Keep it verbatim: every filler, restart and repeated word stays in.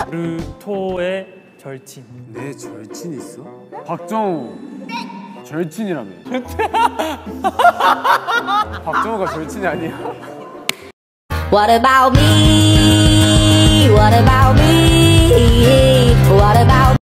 나루토의 절친. 내 절친 있어? 박정우. 절친이라며. 박정우가 절친이 아니야. What about me?